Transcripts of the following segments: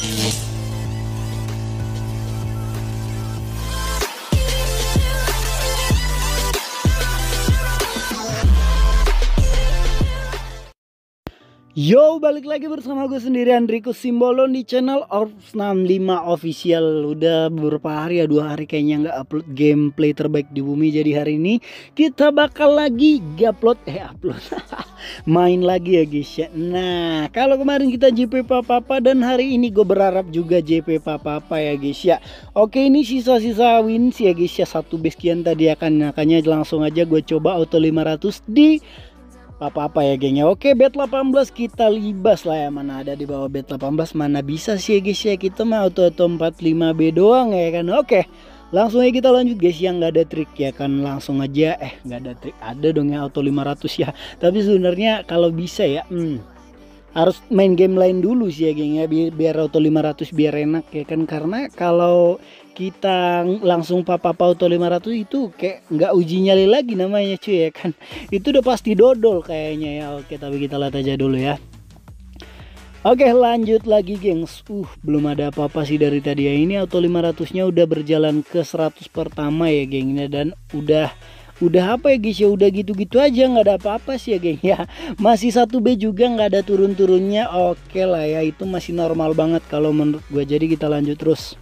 Yo, balik lagi bersama gue sendiri Andrikus Simbolon di channel Orbs65 Official. Udah beberapa hari ya, 2 hari kayaknya nggak upload gameplay terbaik di bumi. Jadi hari ini kita bakal lagi upload main lagi ya guys ya. Nah, kalau kemarin kita JP Papa dan hari ini gue berharap juga JP Papa ya guys ya. Oke, ini sisa-sisa wins ya guys ya, 1 base kian tadi akan. Makanya langsung aja gue coba auto 500 di apa ya gengnya. Oke, bet 18 kita libas lah ya. Mana ada di bawah bet 18, mana bisa sih ya guys ya, kita mah auto 45B doang ya kan. Oke, langsung aja kita lanjut guys, yang nggak ada trik ya kan. Langsung aja nggak ada trik, ada dong ya auto 500 ya. Tapi sebenarnya kalau bisa ya harus main game lain dulu sih ya geng ya, biar auto 500 biar enak ya kan. Karena kalau kita langsung papa auto 500 itu kayak nggak uji nyali lagi namanya cuy ya kan. Itu udah pasti dodol kayaknya ya. Oke, tapi kita lihat aja dulu ya. Oke, lanjut lagi gengs. Belum ada apa-apa sih dari tadi ya. Ini auto 500 nya udah berjalan ke 100 pertama ya gengnya. Dan udah apa ya guys ya, udah gitu-gitu aja, nggak ada apa-apa sih ya geng ya. Masih 1B juga nggak ada turun-turunnya. Oke lah ya, itu masih normal banget kalau menurut gue. Jadi kita lanjut terus.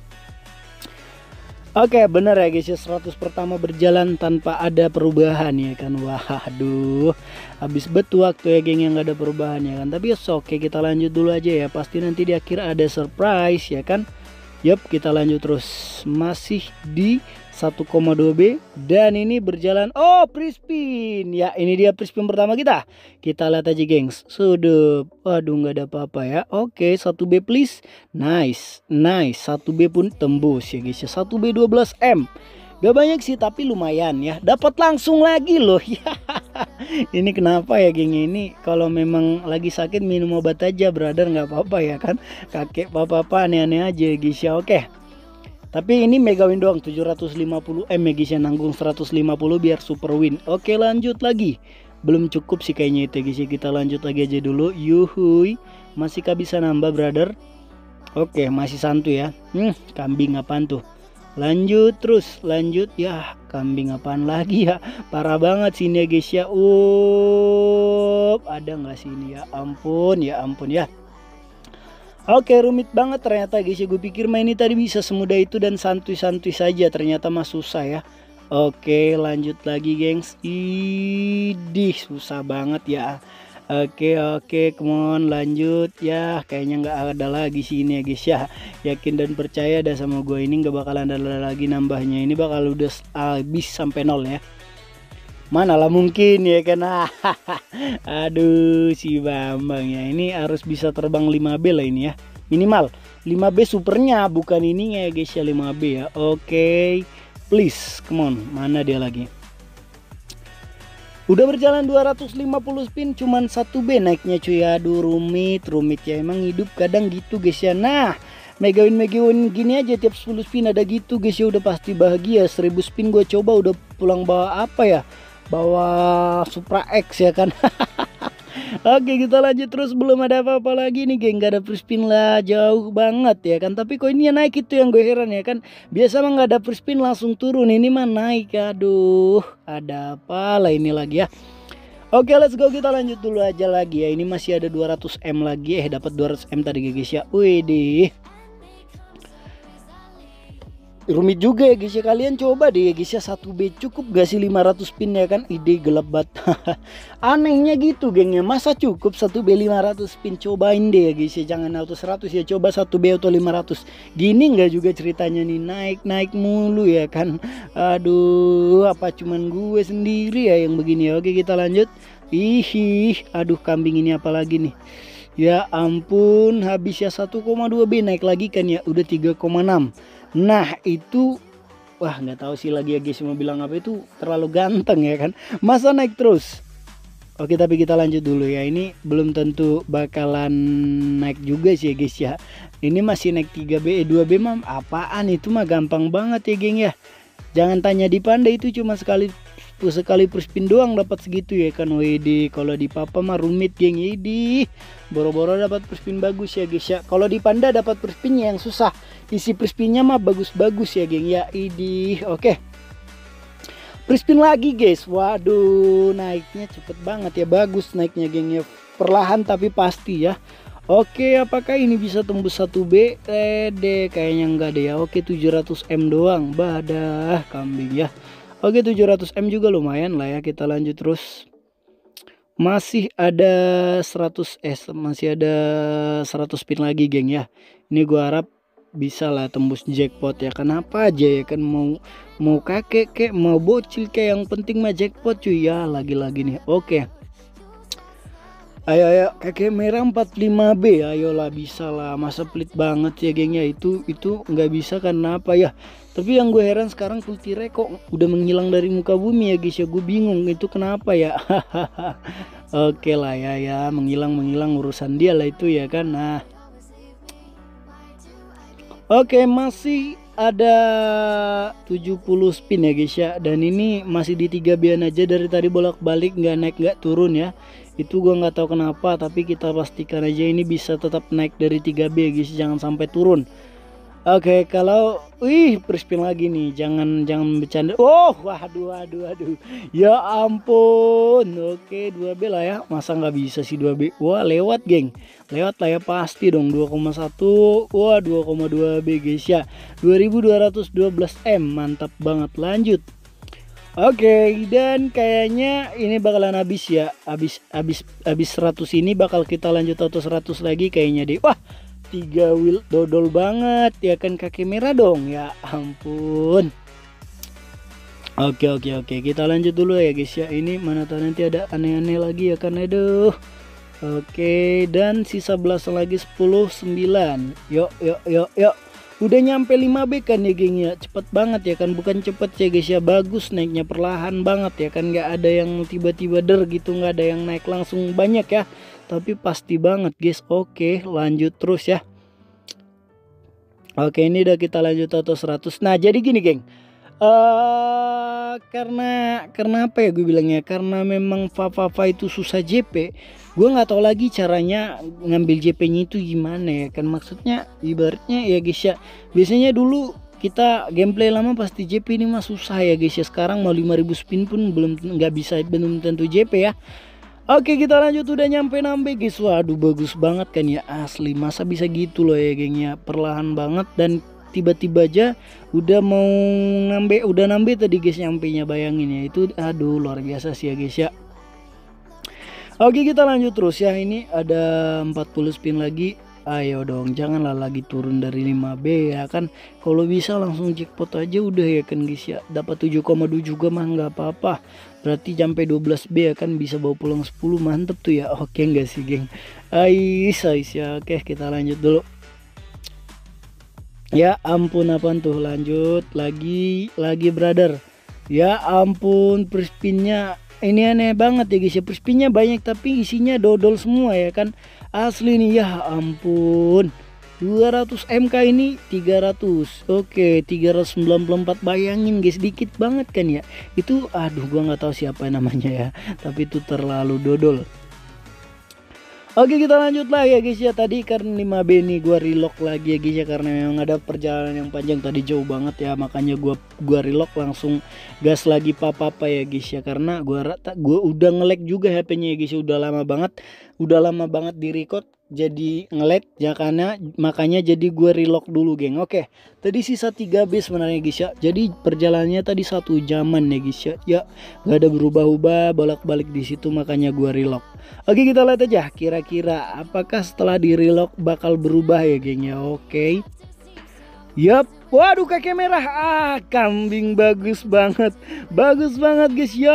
Oke, bener ya guys ya, 100 pertama berjalan tanpa ada perubahan ya kan. Waduh, habis betul waktu ya geng yang nggak ada perubahan ya kan. Tapi oke, kita lanjut dulu aja ya, pasti nanti di akhir ada surprise ya kan. Yup, kita lanjut terus, masih di 1,2B dan ini berjalan. Oh, Prispin ya, ini dia Prispin pertama kita lihat aja gengs. Sudah, waduh nggak ada apa-apa ya. Oke, 1B please. Nice 1B pun tembus ya guys ya. 1B 12M gak banyak sih tapi lumayan ya, dapat langsung lagi loh ya. Ini kenapa ya geng, ini kalau memang lagi sakit minum obat aja brother, nggak apa-apa ya kan. Kakek papa aneh-aneh aja guys ya. Oke, tapi ini mega win doang, 750M ya guys ya, nanggung 150 biar super win. Oke, lanjut lagi. Belum cukup sih kayaknya itu guys ya, kita lanjut lagi aja dulu. Yuhui, masih bisa nambah brother. Oke, masih santuy ya. Kambing apaan tuh? Lanjut terus, lanjut ya. Kambing apaan lagi ya, parah banget sini ya guys ya. Ada nggak sih ini ya, ampun ya. Oke, rumit banget ternyata guys ya. Gue pikir main ini tadi bisa semudah itu dan santuy-santuy saja, ternyata mah susah ya. Oke, lanjut lagi gengs. Idih, susah banget ya. Oke, come on, lanjut ya. Kayaknya nggak ada lagi sih ini ya guys ya. Yakin dan percaya dah sama gue, ini nggak bakalan ada lagi nambahnya. Ini bakal udah habis sampai 0 ya. Mana lah mungkin ya kan. Aduh, si Bambang ya, ini harus bisa terbang 5B lah ini ya, minimal 5B supernya, bukan ininya ya guys ya, 5B ya. Oke, please, come on, mana dia lagi. Udah berjalan 250 spin, cuman 1B naiknya cuy. Aduh, rumit ya, emang hidup kadang gitu guys ya. Nah, mega win gini aja, tiap 10 spin ada gitu guys ya, udah pasti bahagia. 1000 spin gue coba udah pulang bawa apa ya, bawa Supra X ya kan. Oke, kita lanjut terus, belum ada apa-apa lagi nih geng, gak ada free spin lah, jauh banget ya kan. Tapi koinnya naik, itu yang gue heran ya kan. Biasa mah gak ada free spin langsung turun, ini mah naik. Aduh, ada apa lah ini lagi ya. Oke, let's go, kita lanjut dulu aja lagi ya. Ini masih ada 200M lagi dapat 200M tadi guys ya. Widih, rumit juga ya guys ya. Kalian coba deh ya guys ya, 1B cukup gak sih 500 pin ya kan. Ide gelap banget. Anehnya gitu gengnya, masa cukup 1B 500 pin. Cobain deh ya guys ya, jangan auto 100 ya, coba 1B auto 500. Gini nggak juga ceritanya nih, naik mulu ya kan. Aduh, apa cuman gue sendiri ya yang begini ya. Oke, kita lanjut. Aduh, kambing ini apa lagi nih. Ya ampun, habis ya. 1,2B naik lagi kan ya, udah 3,6. Nah itu, wah nggak tahu sih lagi ya guys, mau bilang apa, itu terlalu ganteng ya kan, masa naik terus. Oke, tapi kita lanjut dulu ya, ini belum tentu bakalan naik juga sih ya guys ya. Ini masih naik 3B, 2B mah apaan, itu mah gampang banget ya geng ya. Jangan tanya di Panda, itu cuma sekali sekali perspin doang dapat segitu ya kan. Widih, kalau di papa mah rumit geng. Widih, boro-boro dapat perspin bagus ya guys ya. Kalau di panda dapat perspinnya yang susah, isi perspinnya mah bagus-bagus ya geng ya. Widih, oke. Perspin lagi guys. Waduh, naiknya cepet banget ya, bagus naiknya geng ya. Perlahan tapi pasti ya. Oke, apakah ini bisa tembus 1B? Kayaknya enggak deh ya. Oke, 700M doang. Badah kambing ya. Oke, 700M juga lumayan lah ya. Kita lanjut terus. Masih ada 100 spin lagi geng ya. Ini gua harap bisa lah tembus jackpot ya. Kenapa aja ya kan, mau kakek kek, mau bocil kayak, yang penting mah jackpot cuy ya. Lagi-lagi nih. Oke. Ayo kakek merah 45B, ayolah bisa lah, masa pelit banget ya geng ya. Itu nggak bisa karena apa ya. Tapi yang gue heran sekarang Kultire kok udah menghilang dari muka bumi ya guys ya. Gue bingung itu kenapa ya. Oke lah ya menghilang urusan dia lah itu ya kan. Nah, oke, masih ada 70 spin ya guys ya. Dan ini masih di 3B aja, dari tadi bolak-balik nggak naik nggak turun ya. Itu gua nggak tahu kenapa, tapi kita pastikan aja ini bisa tetap naik dari 3B guys, jangan sampai turun. Oke, kalau perspin lagi nih, jangan bercanda. Oh, waduh. Ya ampun. Oke, 2B lah ya. Masa nggak bisa sih 2B? Wah, lewat geng. Lewat lah ya pasti dong, 2,1. Wah, 2,2B guys ya. 2212M, mantap banget. Lanjut. Oke, dan kayaknya ini bakalan habis ya. Habis 100 ini bakal kita lanjut auto 100 lagi kayaknya deh. Wah, 3 wheel dodol banget ya kan, kaki merah dong. Ya ampun. Oke, kita lanjut dulu ya guys ya. Ini mana tahu nanti ada aneh-aneh lagi ya kan. Aduh. Oke, dan sisa belasan lagi, 10, 9. Yuk. Udah nyampe 5B kan ya geng ya. Cepet banget ya kan, bukan cepet ya guys ya, bagus naiknya, perlahan banget ya kan. Nggak ada yang tiba-tiba gitu, nggak ada yang naik langsung banyak ya, tapi pasti banget guys. Oke, lanjut terus ya. Oke, ini udah kita lanjut auto 100. Nah, jadi gini geng, karena apa ya gue bilangnya, karena memang Fafafa itu susah JP. Gue nggak tahu lagi caranya ngambil JP-nya itu gimana ya kan. Maksudnya ibaratnya ya guys ya, biasanya dulu kita gameplay lama pasti JP, ini mah susah ya guys ya. Sekarang mau 5000 spin pun belum tentu JP ya. Oke, kita lanjut, udah nyampe 6B guys. Waduh, bagus banget kan ya, asli. Masa bisa gitu loh ya geng ya, perlahan banget dan tiba-tiba aja udah mau nambah tadi guys, nyampenya, bayangin ya. Itu aduh luar biasa sih ya guys ya. Oke, kita lanjut terus ya. Ini ada 40 spin lagi. Ayo dong, janganlah lagi turun dari 5B ya kan. Kalau bisa langsung jackpot aja udah ya kan guys ya. Dapat 7,2 juga mah nggak apa-apa. Berarti sampai 12B ya kan, bisa bawa pulang 10, mantep tuh ya. Oke nggak sih geng? Ais ya. Oke, kita lanjut dulu. Ya ampun, apaan tuh? Lanjut lagi brother. Ya ampun, perspinnya ini aneh banget ya guys ya. Perspinnya banyak tapi isinya dodol semua ya kan. Asli nih, ya ampun. 200 MK ini 300. Oke, 394, bayangin guys, dikit banget kan ya. Itu aduh, gua nggak tahu siapa namanya ya, tapi itu terlalu dodol. Oke, kita lanjut lagi ya guys ya. Tadi karena 5B nih gua relock lagi ya guys ya, karena memang ada perjalanan yang panjang tadi, jauh banget ya, makanya gua relock langsung gas lagi apa ya guys ya. Karena gua udah nge-lag juga HP-nya ya guys ya, udah lama banget di record jadi nge-lag ya, karena makanya jadi gue relock dulu geng. Oke, tadi sisa 3B sebenarnya guys ya. Jadi perjalanannya tadi 1 jaman ya guys ya. Ya gak ada berubah-ubah, bolak-balik di situ, makanya gue relock. Oke, kita lihat aja kira-kira apakah setelah di relock bakal berubah ya geng ya. Oke. Yap, waduh, kakek merah, kambing, bagus banget guys ya.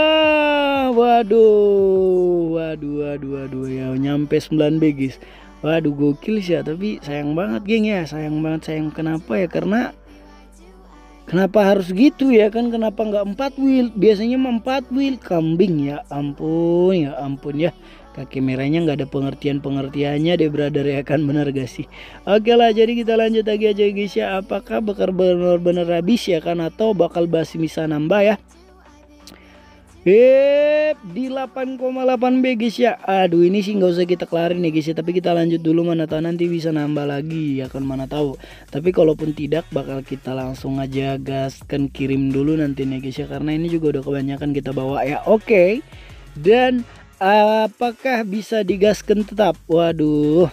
Waduh ya, nyampe 9B guys. Waduh, gokil sih ya, tapi sayang banget geng ya, sayang. Kenapa ya? Karena kenapa harus gitu ya kan, kenapa nggak 4 wheel? Biasanya 4 wheel, kambing, ya ampun ya. Kaki merahnya nggak ada pengertiannya deh brother ya kan, bener gak sih? Oke lah, jadi kita lanjut lagi aja guys ya. Apakah bakal bener-bener habis ya kan, atau bakal basi bisa nambah ya? Di 8,8 B guys ya. Aduh, ini sih nggak usah kita kelarin ya guys ya, tapi kita lanjut dulu, mana tahu nanti bisa nambah lagi ya kan, mana tahu. Tapi kalaupun tidak bakal kita langsung aja gaskan kirim dulu nanti nih guys ya, karena ini juga udah kebanyakan kita bawa ya. Oke. Dan apakah bisa digaskan tetap? Waduh.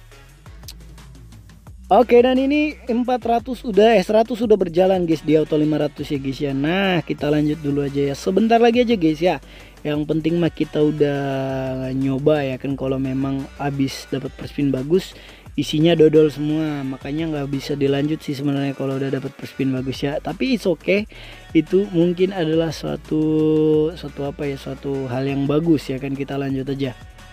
Oke, dan ini 400 udah 100 sudah berjalan guys di auto 500 ya guys ya. Nah, kita lanjut dulu aja ya. Sebentar lagi aja guys ya. Yang penting mah kita udah nyoba ya kan, kalau memang habis dapat perspin bagus, isinya dodol semua. Makanya nggak bisa dilanjut sih sebenarnya kalau udah dapat perspin bagus ya. Tapi it's okay. Itu mungkin adalah suatu apa ya, suatu hal yang bagus ya kan, kita lanjut aja.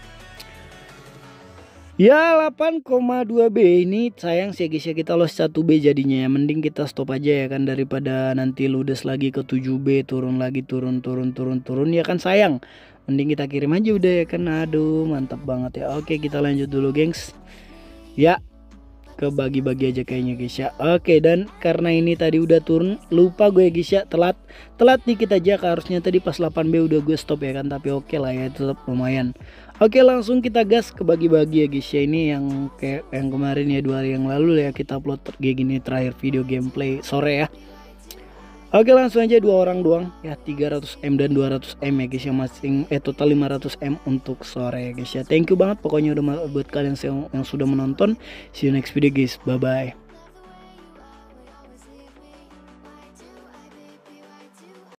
Ya 8,2 B ini sayang sih guys ya, kita loss 1 B jadinya ya. Mending kita stop aja ya kan, daripada nanti ludes lagi ke 7 B, turun lagi, turun ya kan, sayang. Mending kita kirim aja udah ya kan. Aduh mantap banget ya. Oke, kita lanjut dulu gengs ya, ke bagi-bagi aja kayaknya guys ya. Oke, dan karena ini tadi udah turun, lupa gue guys ya, telat dikit aja, harusnya tadi pas 8B udah gue stop ya kan, tapi oke lah ya, tetap lumayan. Oke, langsung kita gas ke bagi-bagi ya guys ya. Ini yang kayak yang kemarin ya, 2 hari yang lalu ya kita upload kayak gini, terakhir video gameplay sore ya. Oke, langsung aja 2 orang doang ya, 300M dan 200M ya guys ya, masing total 500M untuk sore ya guys ya. Thank you banget pokoknya udah buat kalian yang sudah menonton. See you next video guys, bye bye.